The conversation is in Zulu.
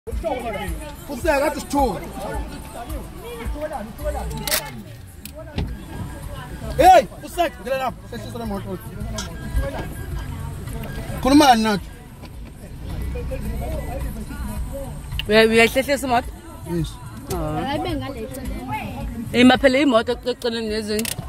Useka athi sithuka. Hey, useka ngela lapha. Sehlisa le moto. Khuluma nathi. Uyahlehlisa imoto? Yes. Hayi bengale icele. Imaphele imoto eceleni nezinye.